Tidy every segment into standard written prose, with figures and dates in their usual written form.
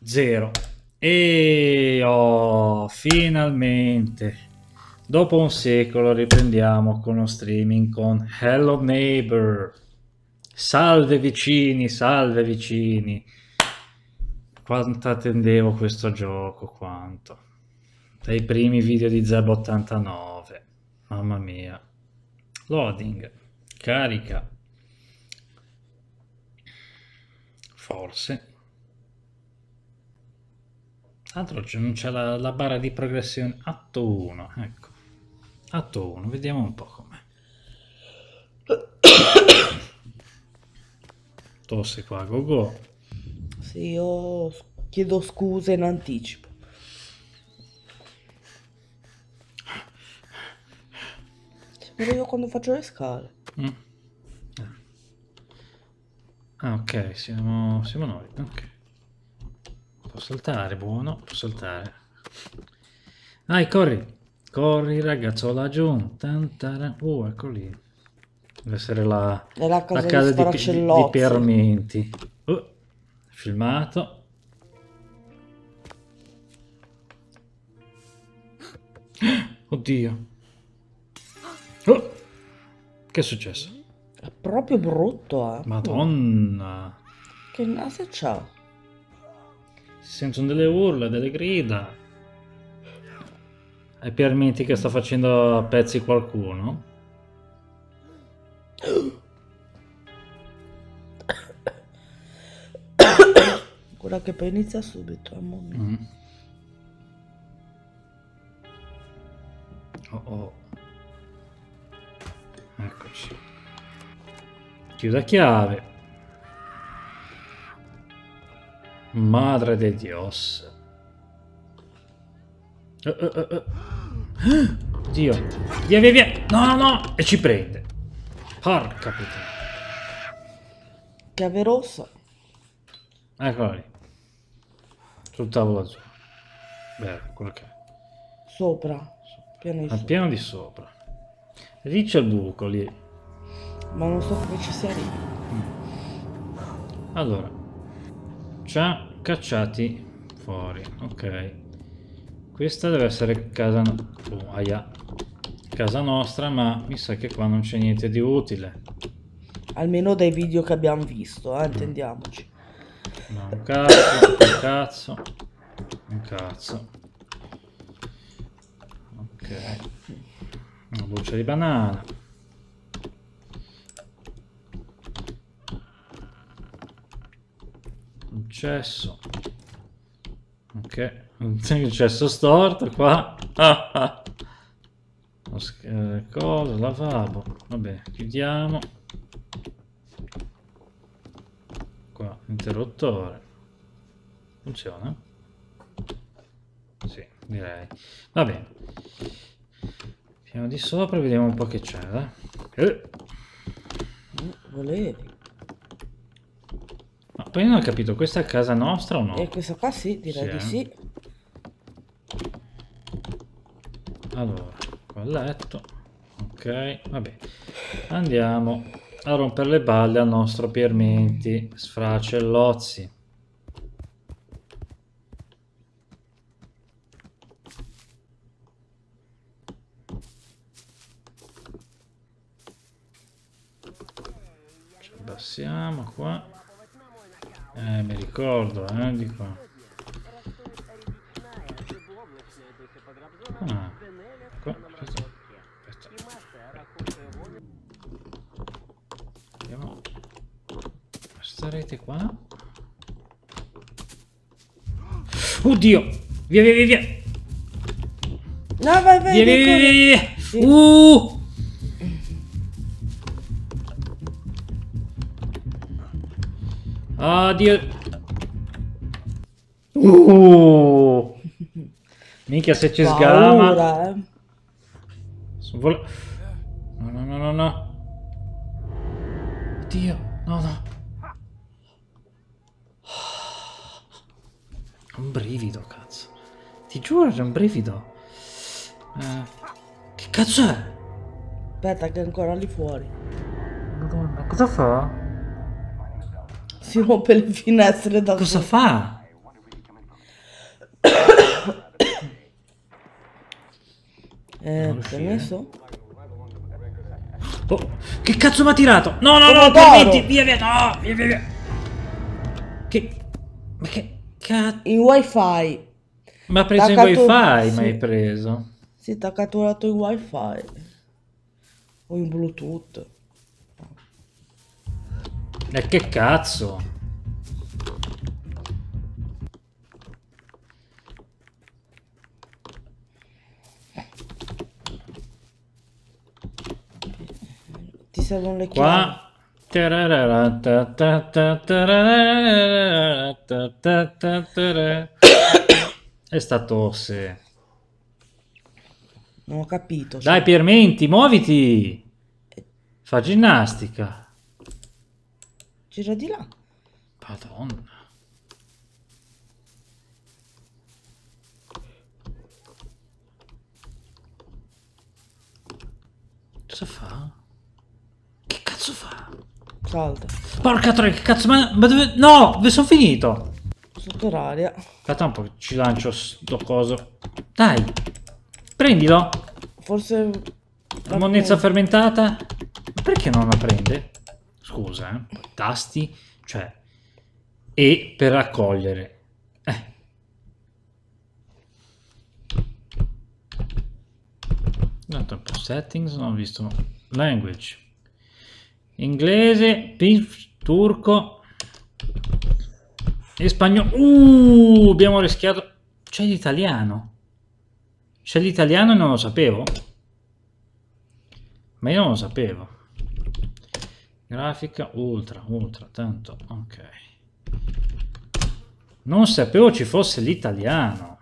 0. E oh, finalmente, dopo un secolo, riprendiamo con lo streaming con Hello Neighbor. Salve vicini, salve vicini. Quanto attendevo questo gioco, quanto. Dai primi video di Zeb89. Mamma mia. Loading. Carica. Forse. Tra l'altro non c'è la barra di progressione. Atto 1, ecco. Atto 1, vediamo un po' com'è. Tosse qua, go go. Sì, io chiedo scusa in anticipo. Spero io quando faccio le scale. Ah, ok, siamo noi. Ok. Può saltare, buono, può saltare. Dai, corri. Corri, ragazzo, laggiù. Ecco lì. Deve essere È la casa casa di di Sparacellozzi. Permenti. Filmato. Oddio. Oh, che è successo? È proprio brutto, eh. Madonna. Che naso c'ha? Si sentono delle urla, delle grida. È Piermenti che sta facendo a pezzi qualcuno. Guarda che poi inizia subito, amore mio. Oh. Eccoci. Chiuda chiave. Madre de Dios. Dio. Via. No. E ci prende. Porca puttana. Chiave rossa. Eccola lì. Sul tavolo azzurro. Beh, quello che è. Sopra. Piano di Al sopra. piano di sopra. Lì c'è il buco lì. Ma non so come ci si arriva. Allora. Ci ha cacciati fuori. Ok. Questa deve essere casa... casa nostra, ma mi sa che qua non c'è niente di utile. Almeno dai video che abbiamo visto, intendiamoci. No, un cazzo. Ok. Una buccia di banana. Un cesso. Ok. Un cesso storto qua. Cosa, lavabo. Vabbè, chiudiamo. Qua, interruttore. Funziona? Sì, direi. Va bene. Piano di sopra, vediamo un po' che c'è. Volevi. Ma poi non ho capito, questa è casa nostra o no? E questa qua sì, direi di sì. Allora, qua il letto. Ok, vabbè. Andiamo a rompere le balle al nostro Piermenti Sfracellozzi. Ci abbassiamo qua. Mi ricordo, di qua. Ah, qua, aspetta. Andiamo. Questa rete qua. Oddio! Via! No, vai. Via! Sì. Oddio! Minchia, se ci sgama. Paura, No. Oddio, no. Un brivido, cazzo. Ti giuro, c'è un brivido. Che cazzo è? Aspetta che è ancora lì fuori. Madonna, cosa fa? Si rompe le finestre da Cosa solo. fa? Non Che hai uscire. messo? Oh, che cazzo mi ha tirato? No, no, no, Pomodoro! permetti, via, via, no, via, via, via. Ma che cazzo? In wifi. Mi ha preso in T'ha wifi, cattu- mi hai sì. preso. Sì, ti ha catturato in wifi. O in bluetooth. E che cazzo? Ti servono le chiavi. Qua. È stato se. Non ho capito. Dai, Piermenti, muoviti! Fa ginnastica. Gira di là. Madonna. Cosa fa? Che cazzo fa? Salta. Porca troia, che cazzo, ma dove... No, dove sono finito? Sotto l'aria. Aspetta un po' che ci lancio sto coso. Dai, prendilo. Forse... La monnezza fermentata. Perché non la prende? Scusa, tasti, cioè... E per raccogliere. Tanto un po' settings, non ho visto. Language. Inglese, turco e spagnolo. Abbiamo rischiato. C'è l'italiano. C'è l'italiano e non lo sapevo. Ma io non lo sapevo. Grafica ultra, tanto, ok. Non sapevo ci fosse l'italiano.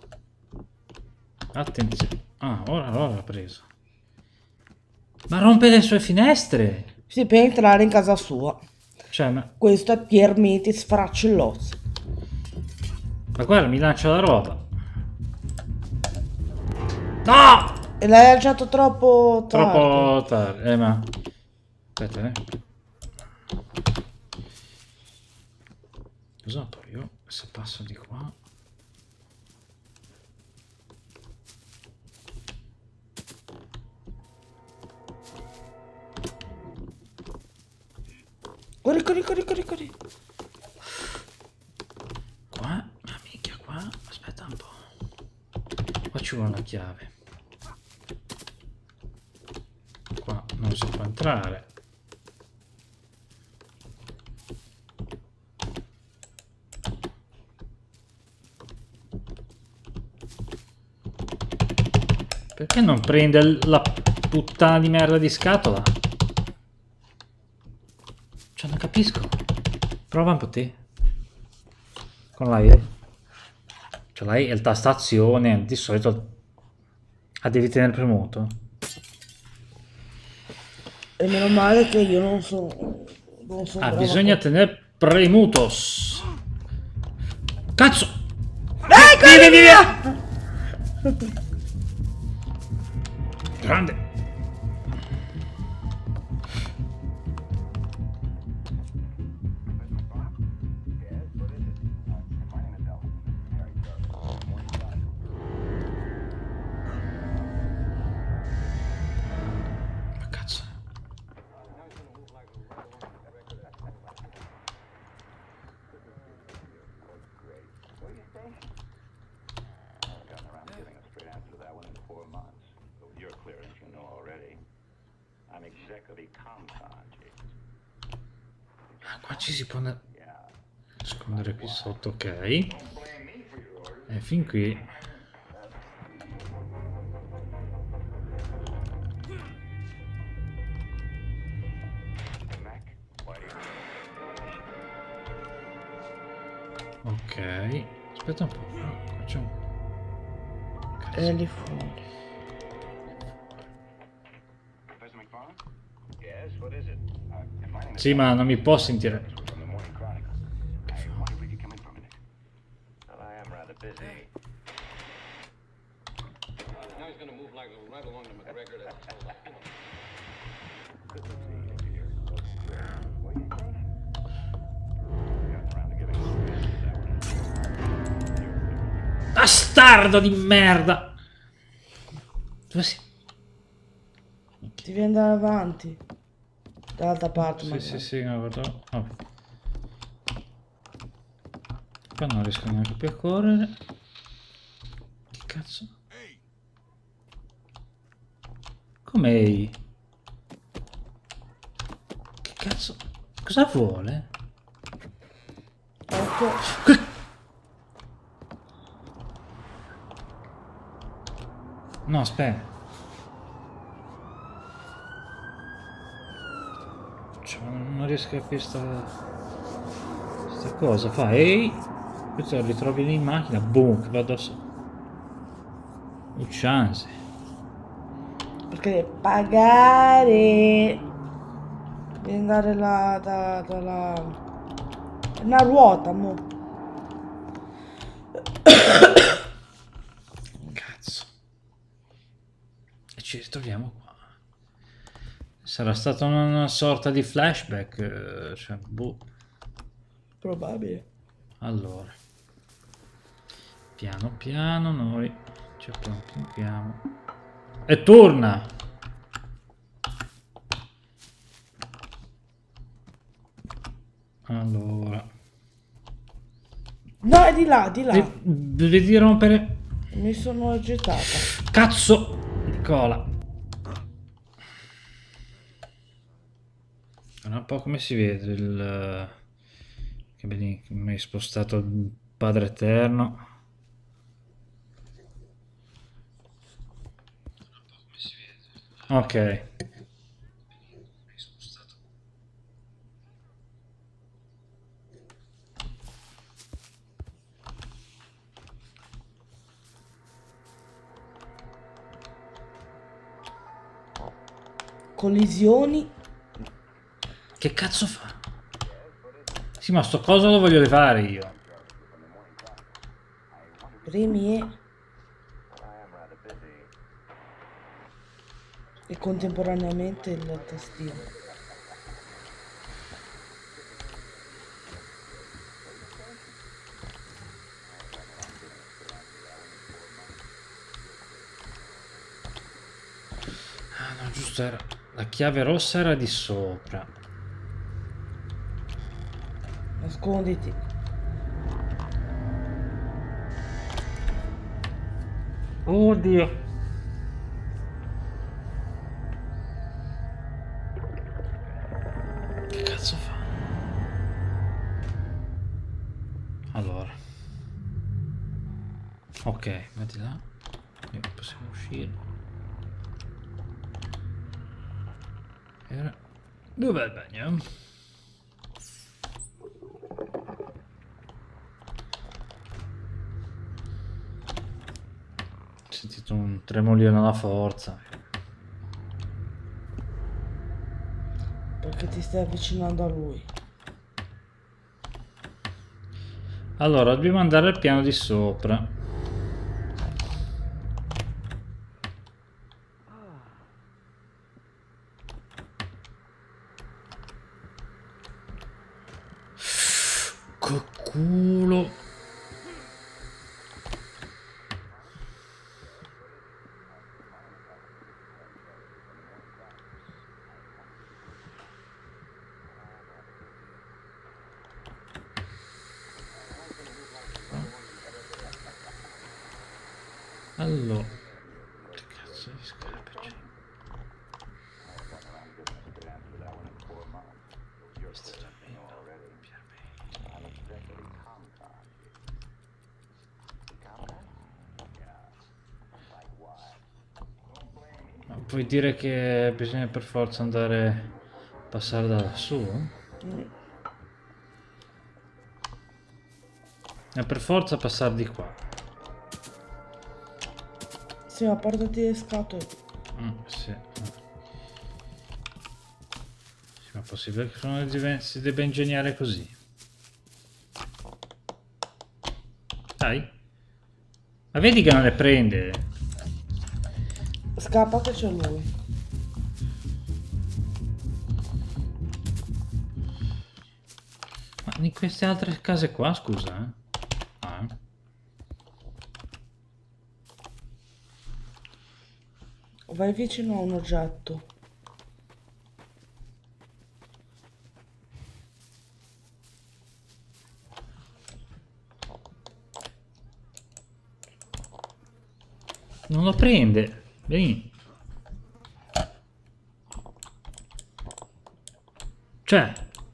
Attenzione. Ah, ora l'ho preso. Ma rompe le sue finestre. Sì, per entrare in casa sua. Cioè, Questo è Piermetti Sfracelloz. ma guarda, mi lancia la roba. No! E l'hai lanciato troppo tardi. Troppo tardi. Ma... Aspetta, Cosa poi io? Se passo di qua... Corri, corri, corri, corri, corri. Qua? Ma minchia, qua? Aspetta un po'. Qua ci vuole una chiave. Qua non si può entrare. Perché non prende la puttana di merda di scatola? Cioè, non capisco. Prova un po' te. Con la E. Cioè, lei è il tastazione. Di solito devi tenere premuto. E meno male che io non sono brava Bisogna con- tenere premutos. Cazzo! corri via! Grande. Ma cazzo. Qua ci si può nascondere qui sotto, ok. E fin qui. Ok. Aspetta un po'. Qua c'è un... È lì fuori. Sì, ma non mi può sentire. Bastardo di merda! Dove si... Devi andare avanti. Dall'altra parte, Sì, magari. sì, sì, no, guarda. Oh. Qua non riesco neanche più a correre. Che cazzo? Com'è? Che cazzo? Cosa vuole? Occhio. No, aspetta. Cioè, non riesco a capire sta cosa. Fa, ehi. Questo lo ritrovi lì in macchina. Boom, che va addosso. Un chance. Perché devi pagare. Devi andare là dalla... Una ruota, mo. Cazzo. E ci ritroviamo qua. Sarà stata una sorta di flashback. Cioè, boh. Probabile. Allora. Piano piano noi ci appuntiamo. E torna! Allora. No, è di là, di là. Devi rompere. Mi sono agitata. Cazzo di cola. Guarda un po' come si vede il... Che vedi, mi hai spostato il Padre Eterno. Ok. Collisioni. Che cazzo fa? Sì, ma sto coso lo voglio fare io. Premi e contemporaneamente il tastino. Ah no, giusto, era... La chiave rossa era di sopra. Nasconditi. Oddio. Che cazzo fa? Allora. Ok, metti là. E possiamo uscire. Era... Dov'è il bagno? Ho sentito un tremolio nella forza. Perché ti stai avvicinando a lui. Allora, dobbiamo andare al piano di sopra. Che culo. Allora, che cazzo di scarpe c'è? Sto dormendo, ma puoi dire che bisogna per forza andare a passare da lassù? È per forza passare di qua. Sì, ma portati le scatole. Sì. Sì, ma è possibile che si debba ingegnare così? Dai. Ma vedi che non le prende? Scappa che c'è lui. Ma in queste altre case qua, scusa, eh? Ah. Vai vicino a un oggetto. Non lo prende. Vieni. Cioè.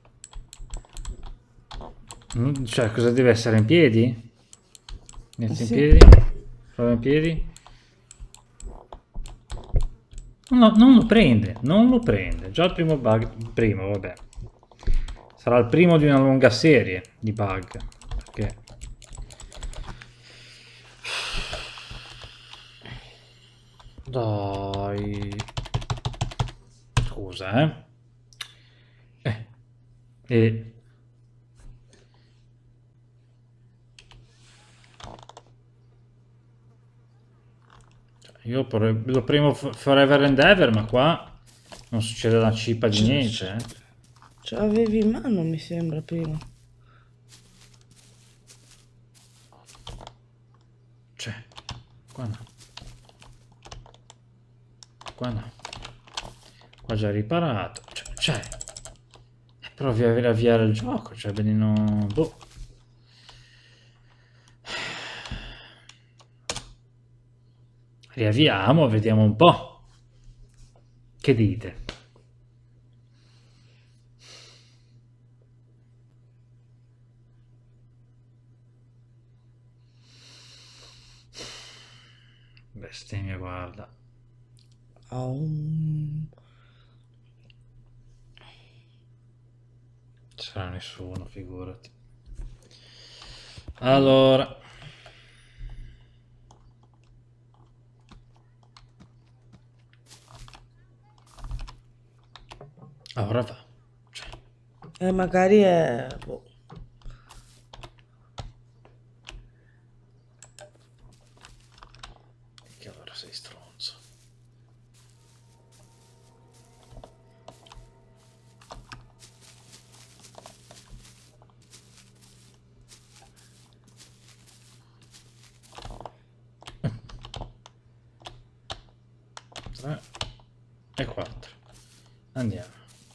Cioè, cosa deve essere in piedi? Metti in Sì. piedi. Prova in piedi. No, non lo prende. Non lo prende. Già il primo bug. Primo, vabbè. Sarà il primo di una lunga serie di bug. Perché... Dai. Scusa, E... Io lo primo Forever and Ever, ma qua non succede una cippa di niente, Ce l'avevi in mano, mi sembra, prima. Cioè, qua no. Qua no. Qua già riparato. Cioè, provi a riavviare il gioco, cioè, benino... Boh. Riavviamo, vediamo un po'. Che dite? Bestemmia, guarda. C'era nessuno, figurati. Allora. Ora va. Cioè. Magari è... boh. Che allora sei stronzo. E 4. Andiamo.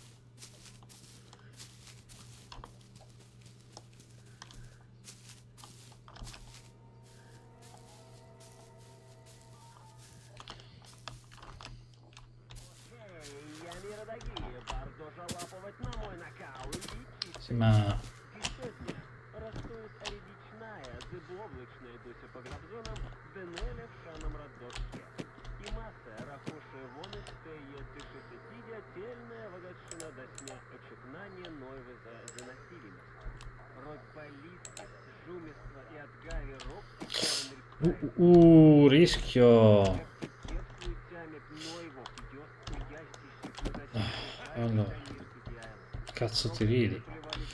Sì, ma... rischio. Allora, cazzo ti ridi?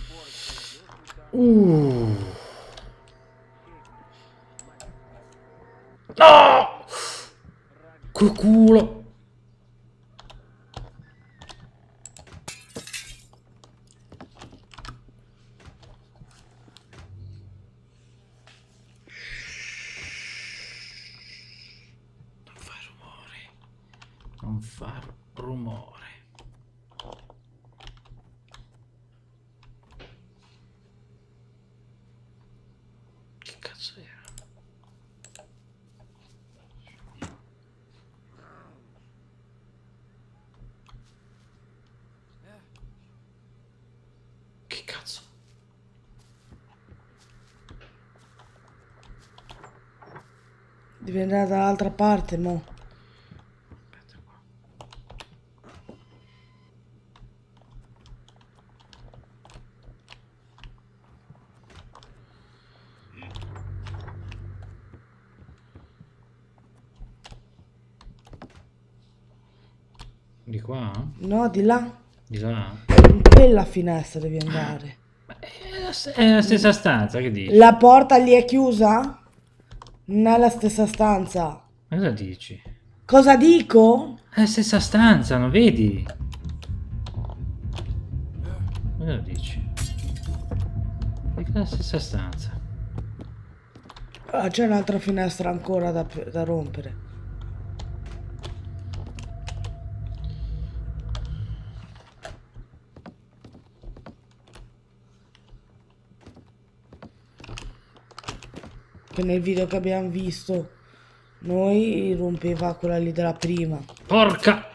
No! Che culo! Non far rumore. Che cazzo era? Che cazzo? Devi andare dall'altra parte, mo. Aspetta qua. Di qua? No, di là. Di là? In quella finestra devi andare. È la stessa stanza, che dici? La porta lì è chiusa? Non è la stessa stanza. Ma cosa dici? Cosa dico? È la stessa stanza, non vedi? Cosa dici? È la stessa stanza. Ah, c'è un'altra finestra ancora da rompere. che nel video che abbiamo visto noi rompeva quella lì della prima. Porca!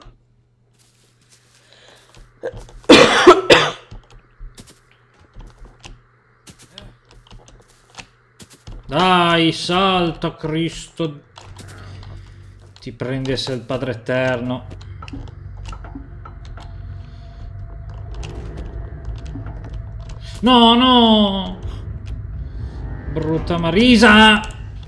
Dai, salta, Cristo! Ti prendesse il Padre Eterno. No, no! Brutta Marisa!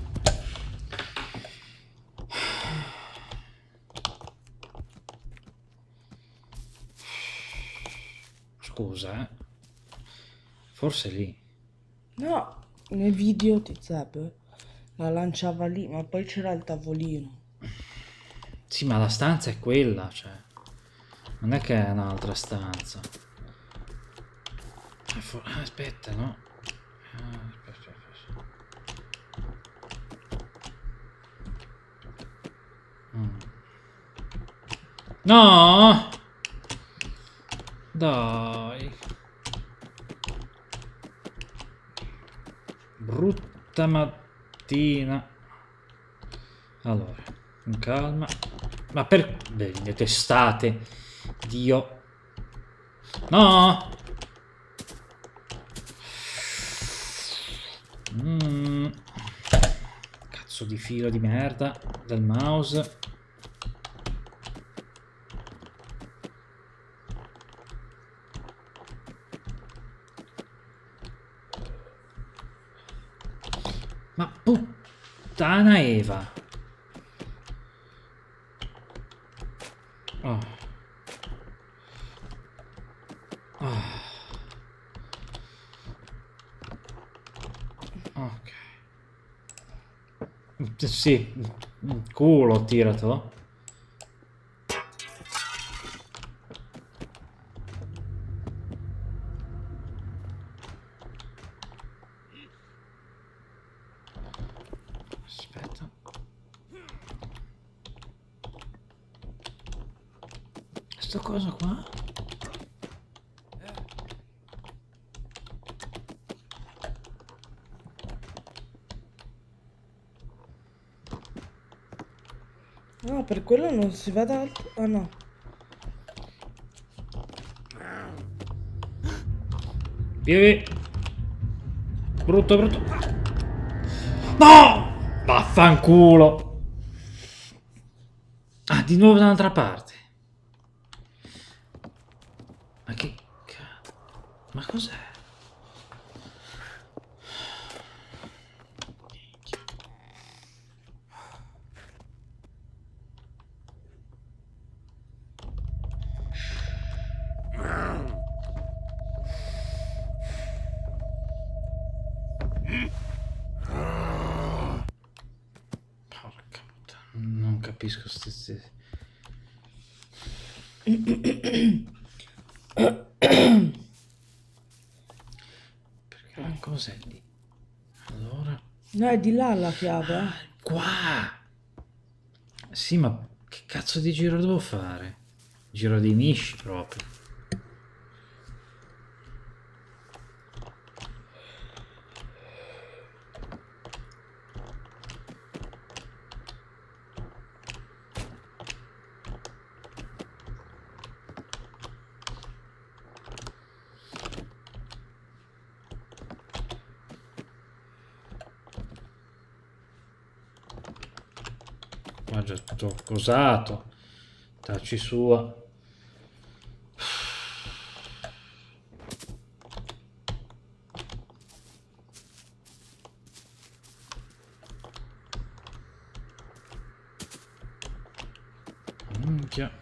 Scusa, forse lì. No, nel video ti Zeb la lanciava lì, ma poi c'era il tavolino. Sì, ma la stanza è quella, cioè. Non è che è un'altra stanza. Aspetta, no? Aspetta. No! Dai. Brutta mattina. Allora, con calma. Ma per... le testate. Dio. No! Cazzo di filo di merda del mouse. Ma puttana Eva. Oh. Oh. Ok. Sì, culo, tiratelo. Aspetta. Sto cosa qua? No, per quello non si va da altro. Ah no. Via. Brutto. No! Vaffanculo. Ah, di nuovo dall'altra parte. Ma che cazzo? Ma cos'è? Porca puttana, non capisco queste... Perché cos'è lì? Allora... No, è di là la chiave, Qua! Sì, ma che cazzo di giro devo fare? Giro dei misci proprio. Qua già tutto cosato. Tacci sua. Minchia.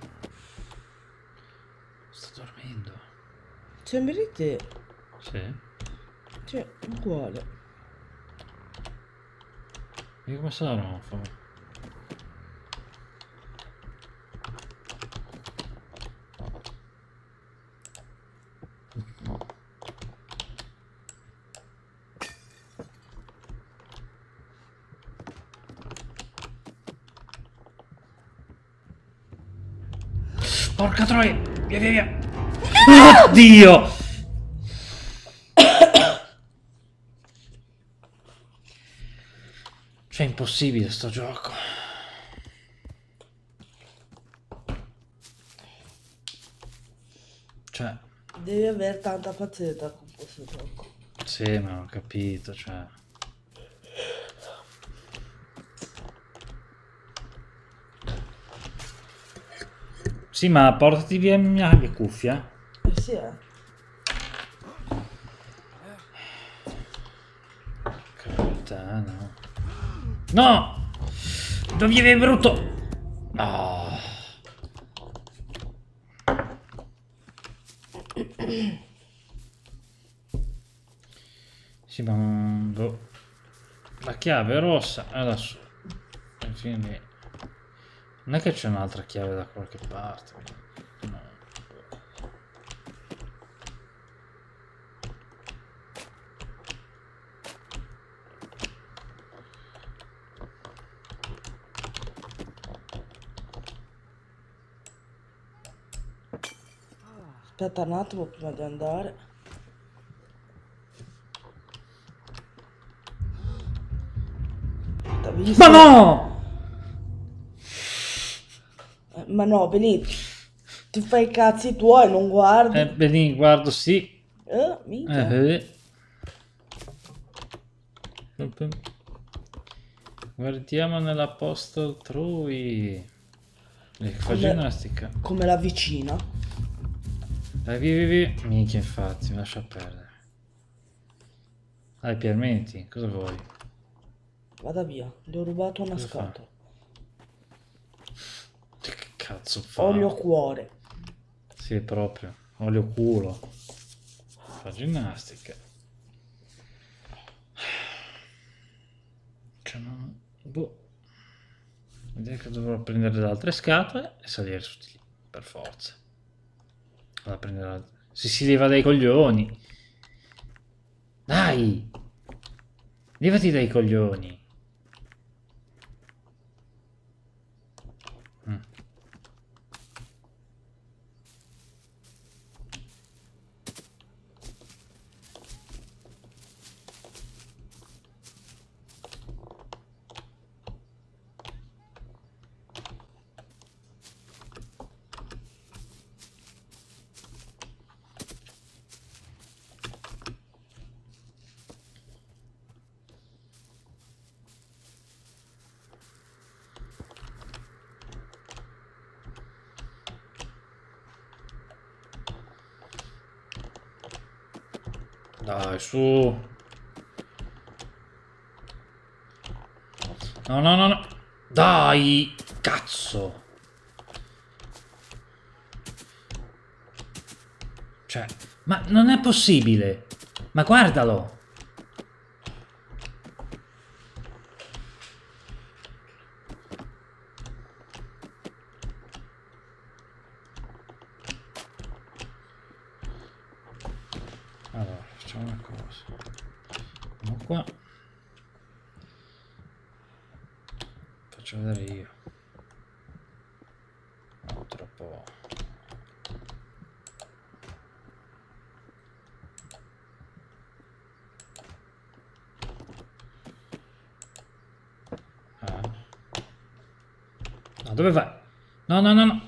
Sto dormendo. Sembri te. Sì. Cioè, uguale. E come sarà? Porca troia! Via! Oddio! Cioè, è impossibile sto gioco. Cioè, Devi avere tanta pazienza con questo gioco. sì, ma ho capito, cioè. Sì, ma portati via le cuffie. Sì, Capitano. No! Dove vive brutto? No. Sì, ma boh. La chiave è rossa adesso. Quindi non è che c'è un'altra chiave da qualche parte. No. aspetta un attimo prima di andare. T'ha visto? Ma no! Ma no, Benito, ti fai i cazzi tuoi, non guardi. Bene, guardo, sì. Minchia. Guardiamo nella posta altrui. Fa Come- ginnastica. Come la vicina. Dai, via, via. Minchia, infatti, mi lascia perdere. Dai, permetti, cosa vuoi? Vada via, gli ho rubato una Cosa fa? scatola. Che cazzo fa? Olio cuore. Sì, proprio. Olio culo. Fa ginnastica. Cioè, no. Boh. Direi che dovrò prendere le altre scatole e salire su di lì. Per forza. Vado a prendere si leva dai coglioni. Dai! Levati dai coglioni. Dai, su. No, no, no, no. Dai, cazzo. Cioè, ma non è possibile. Ma guardalo. Allora, facciamo una cosa. Andiamo qua. Faccio vedere io. No, troppo. Ah. No, dove vai? No, no, no, no.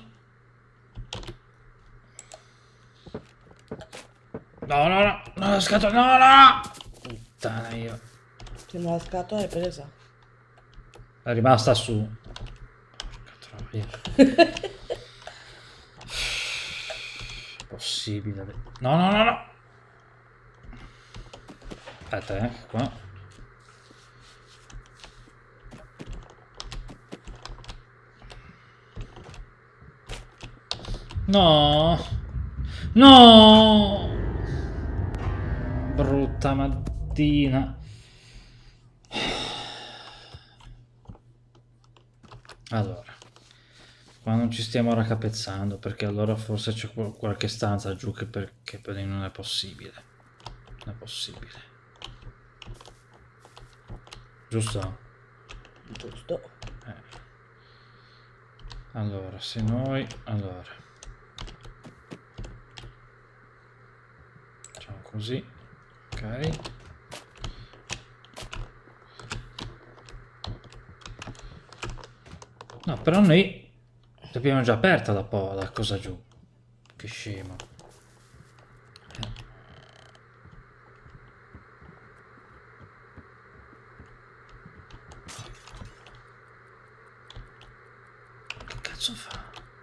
No, no, no. No, la scatola. No, no. Puttana io. Che la scatola è presa. È rimasta su. Porca troia. Possibile. No, no, no, no. Aspetta, qua. No. No. Brutta mattina. Allora. Qua non ci stiamo raccapezzando perché allora forse c'è qualche stanza giù che per lì non è possibile. Non è possibile. Giusto? Giusto. Allora, se noi... Allora. Facciamo così. Ok. No, però noi l'abbiamo già aperta da po', da cosa giù. Che scemo. Che cazzo fa?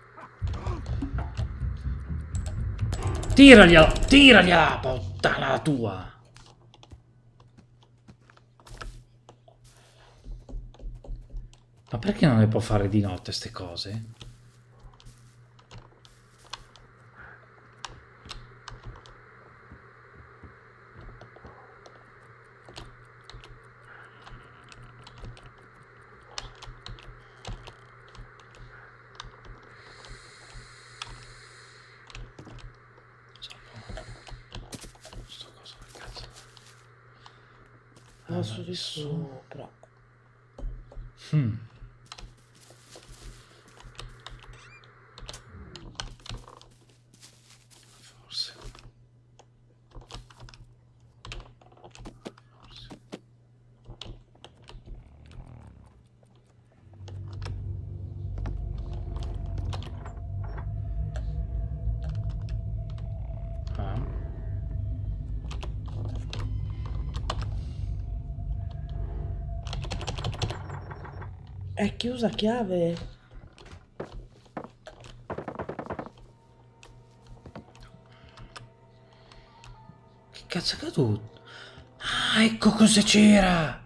Tiragliela! Tiragliela! Puttana la tua! Ma perché non le può fare di notte ste cose? Sto coso che cazzo? Passo di sopra. Forse. Ah. È chiusa a chiave. Che cazzo è caduto? Ah, ecco cosa c'era!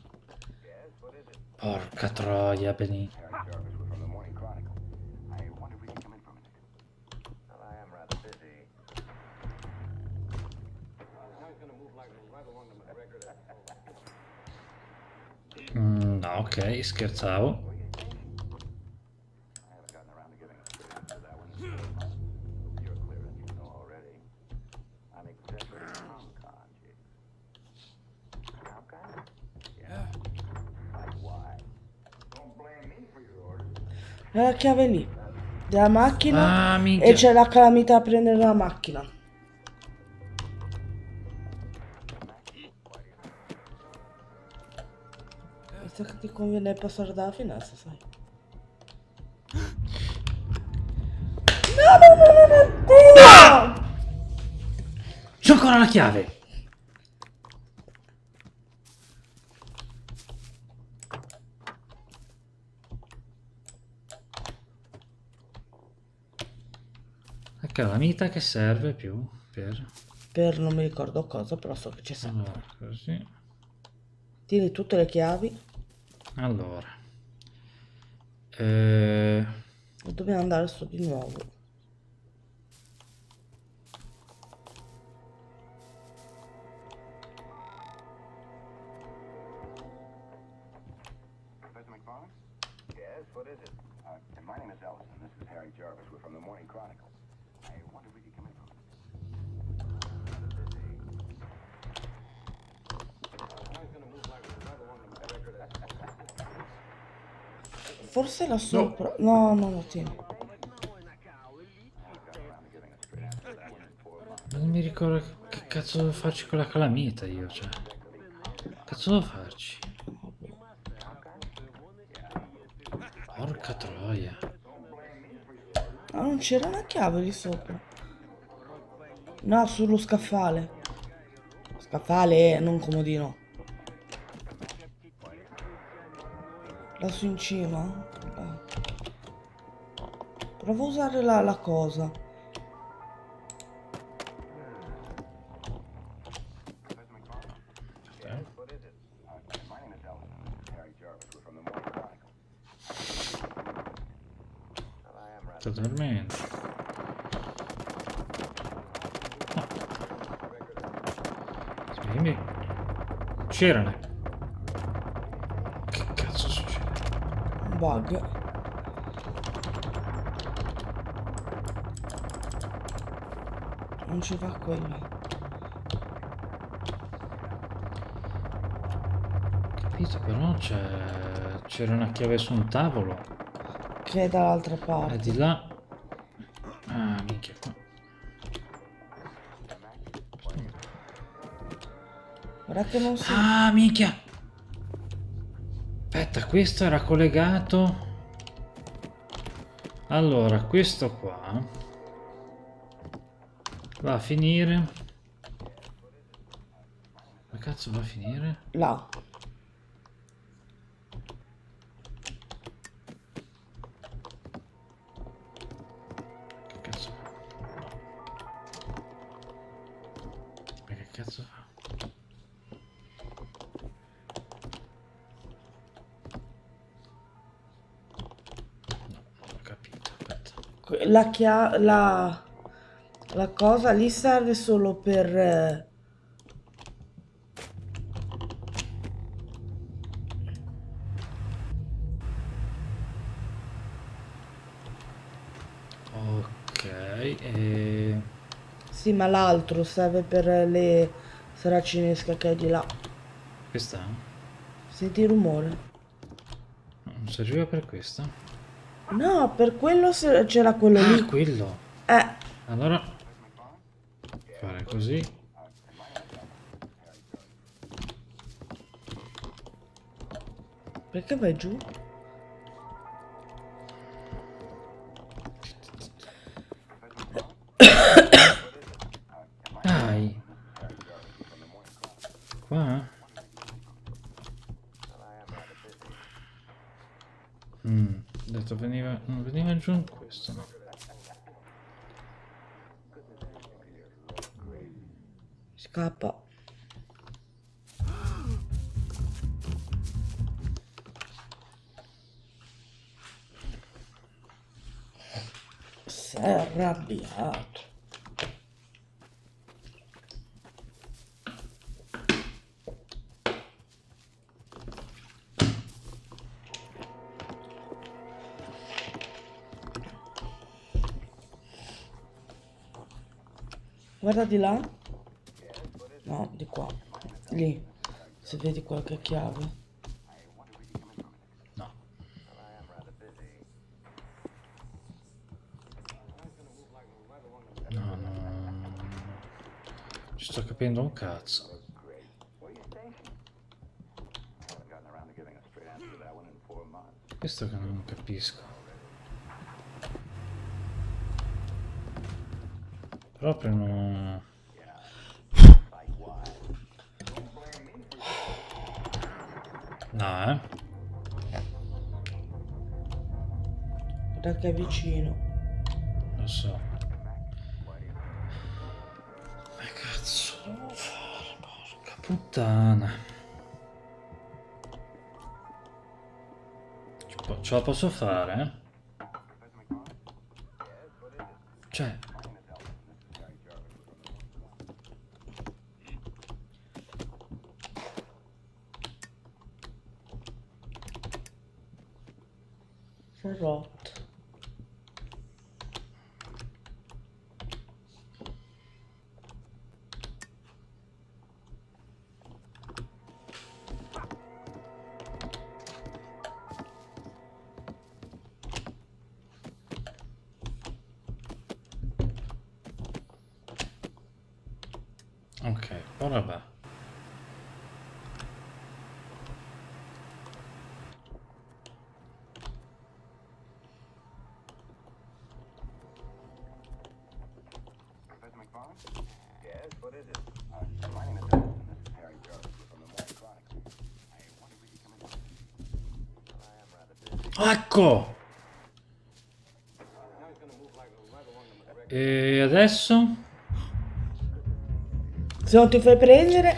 Porca troia, Benì. Harry Jarvis with from the Morning Chronicle. I wonder if we can come in for a minute. Well, I am rather busy. Now he's gonna move like right along the McGregor. No, ok, scherzavo. I haven't gotten around to giving a straight answer to that one. You're clear as you know already. I'm executive ComCon, Jigs. ComCon? Yeah. Like why? Don't blame me for your orders. È la chiave lì. Della macchina. Ah, minchia. E c'è la calamità a prendere la macchina. Visto che ti conviene passare dalla finestra, sai. No, no, no, no, no, Dio! C'ho ancora la chiave! La calamita che serve più per... Non mi ricordo cosa, però so che ci sono. Allora, così. Tieni tutte le chiavi. Allora. E dobbiamo andare su di nuovo. Professor McFarlane? Yes, what is it? My name is Ellison. This is Harry Jarvis. We're from the Morning Chronicle. I wonder if we could come in for a minute. Now he's gonna move like right along the McGregor. Forse là sopra. No, no, no, tieni. Non mi ricordo che cazzo devo farci con la calamita io, cioè. Che cazzo devo farci? Porca troia. Ah, non c'era una chiave lì sopra. No, sullo scaffale. Scaffale, non comodino. Lassù in cima. Provo a usare la cosa. My name is Ellison. This is Harry Jarvis. We're from the Morning Chronicle. Well, I am rather. Sto dormendo. Quindi c'erano. Che cazzo succede? Un bug. Non ci va quello. Capito, però c'era una chiave su un tavolo. Che è dall'altra E parte. di là. Ah, minchia qua. Guarda che non si... Ah, minchia! Aspetta, questo era collegato. Allora, questo qua va a finire. Dove cazzo va a finire? Là. Che cazzo fa? Ma che cazzo fa? No, non ho capito. Aspetta. La cosa lì serve solo per... Ok, e... Sì, ma l'altro serve per le saracinesche che è di là. questa? Senti il rumore? No, non serviva per questa? No, per quello c'era quello Ah, lì. quello! Allora, fare così. Perché vai giù? Dai! Qua? Ho detto veniva, non veniva giù questo, no. Scappa. Sei arrabbiato. Guarda di là. No, di qua. Lì. Se vedi qualche chiave. No. No, no, no. Ci sto capendo un cazzo. Where you stationed? I haven't gotten around to giving a straight answer to that one in 4 months. Questo che non capisco. Proprio non... No, Guarda che è vicino. lo so. Ma cazzo devo fare? Porca puttana. Ce la posso fare? Cioè... Si è rotto. Ok, ora va. Professor McFarland? Yes, what is it? My name is Edison. This is Harry Jarvis from the Morning Chronicle. I wonder if you come in. Well, I am rather busy. Ecco! E adesso? Se non ti fai prendere...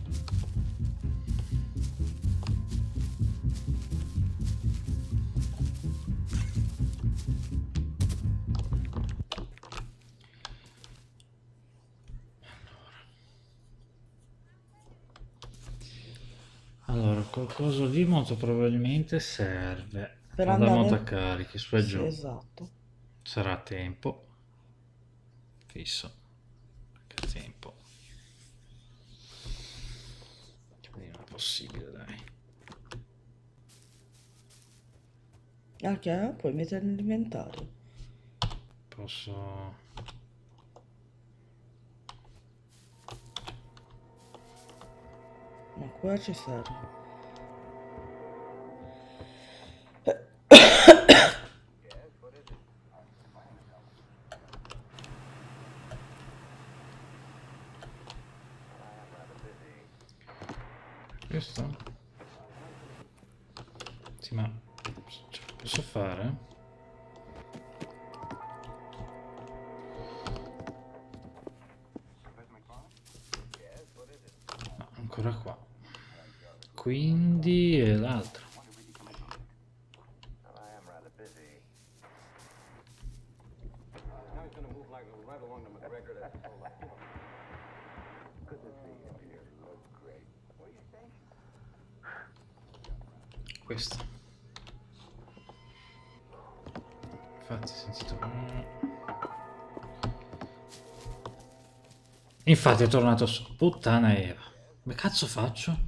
Allora, qualcosa lì molto probabilmente serve. Per Vado a andare... montacarichi, su e Sì, giù. esatto. Sarà a tempo. Fisso. Che tempo. Quindi non è possibile, dai. Ok, puoi mettere nell'inventario. Posso... No, qua ci serve. Aspetti, ma ce la posso fare? No, ancora qua. Quindi è l'altro. Well, I am rather busy. Now he's gonna move like right along to McGregor. That's so like, Good to see you here. Look great. What do you think? Questo. Infatti ho sentito... Infatti è tornato su. Puttana Eva. Come cazzo faccio?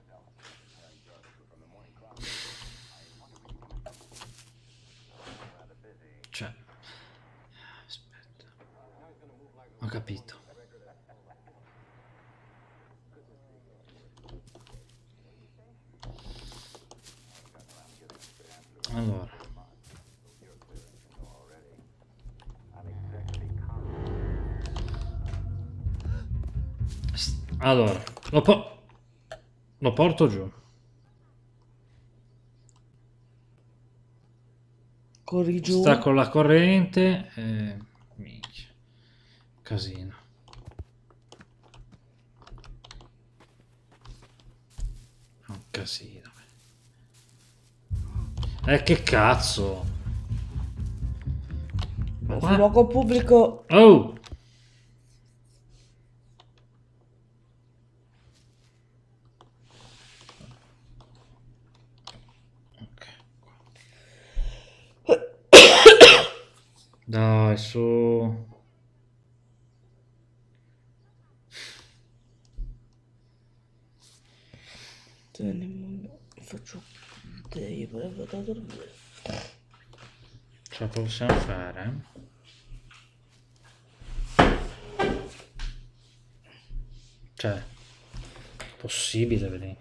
Cioè... Aspetta. Ho capito. Allora. Allora, lo porto giù. Corri giù. Sta con la corrente. Minchia. Casino. Un casino. Che cazzo. Sul luogo pubblico. Oh! Ok. Dai, su. Faccio io volevo da dormire. Ce la possiamo fare? Cioè, possibile, vedi?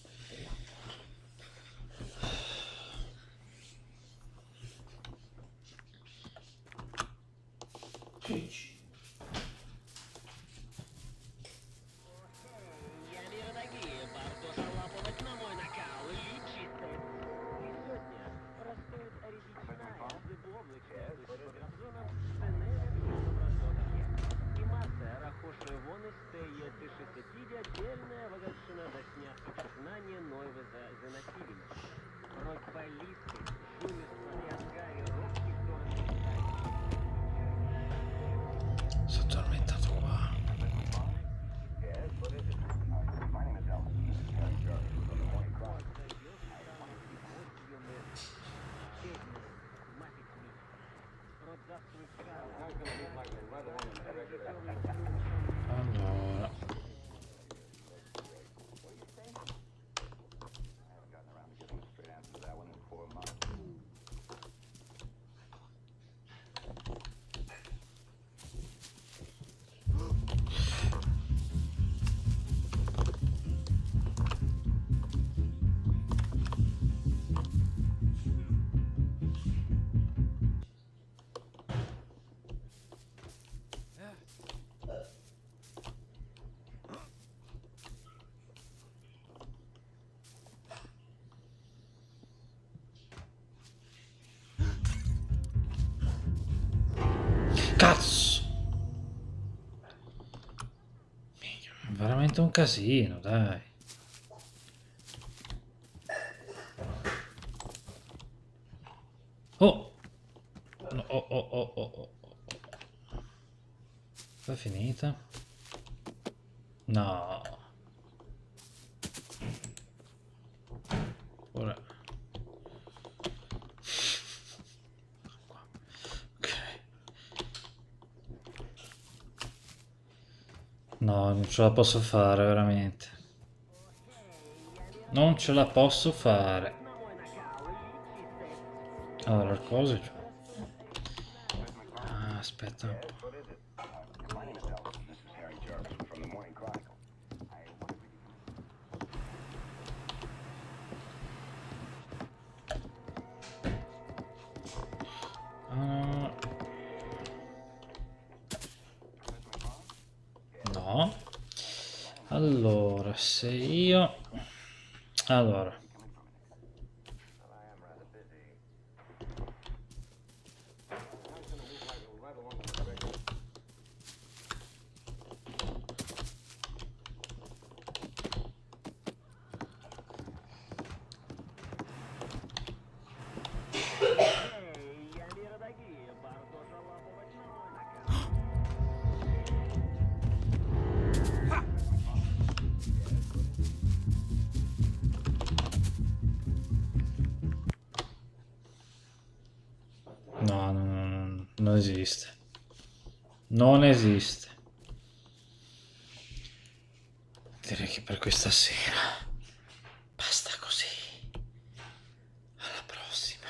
Sono addormentato qua. Allora. Cazzo! Minchia, è veramente un casino, dai. Oh! No, oh. È finita? No. Ora. Ok. No, non ce la posso fare, veramente. Non ce la posso fare. Allora, le cose... Ah, aspetta un po'. No. Allora, se io... Allora. non esiste. Non esiste. Direi che per questa sera basta così. Alla prossima.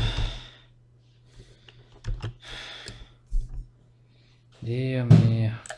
Dio mio.